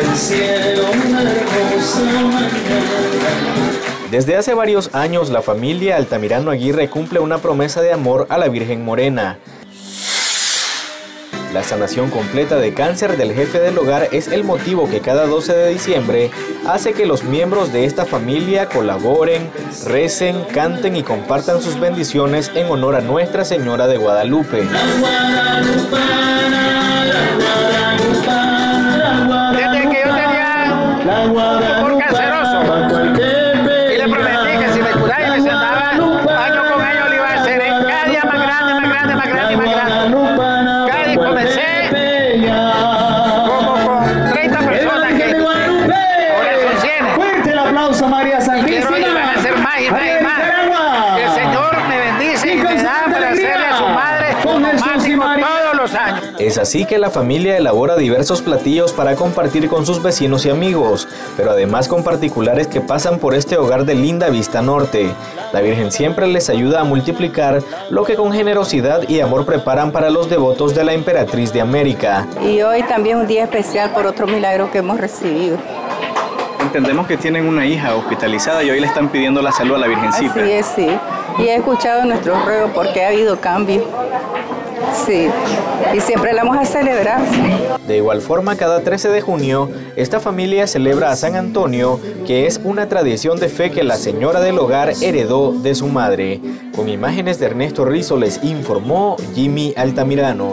Desde hace varios años, la familia Altamirano Aguirre cumple una promesa de amor a la Virgen Morena. La sanación completa de cáncer del jefe del hogar es el motivo que cada 12 de diciembre hace que los miembros de esta familia colaboren, recen, canten y compartan sus bendiciones en honor a Nuestra Señora de Guadalupe. Desde que yo tenía un canceroso y le prometí que si me curaba y me sentaba año con año le iba a hacer cada día más grande, más grande, más grande, más grande. Cada día comencé como con 30 personas que ahora son 100. Fuerte el aplauso, María Santísima. Y quiero van a hacer más y más y más. Que el Señor me bendice y me da para hacerle a su madre máximo todos los años. Es así que la familia elabora diversos platillos para compartir con sus vecinos y amigos, pero además con particulares que pasan por este hogar de Linda Vista Norte. La Virgen siempre les ayuda a multiplicar lo que con generosidad y amor preparan para los devotos de la Emperatriz de América. Y hoy también un día especial por otro milagro que hemos recibido. Entendemos que tienen una hija hospitalizada y hoy le están pidiendo la salud a la Virgencita. Así es, sí. Y he escuchado nuestros ruegos porque ha habido cambio. Sí, y siempre la vamos a celebrar. De igual forma, cada 13 de junio, esta familia celebra a San Antonio, que es una tradición de fe que la señora del hogar heredó de su madre. Con imágenes de Ernesto Rizzo les informó Jimmy Altamirano.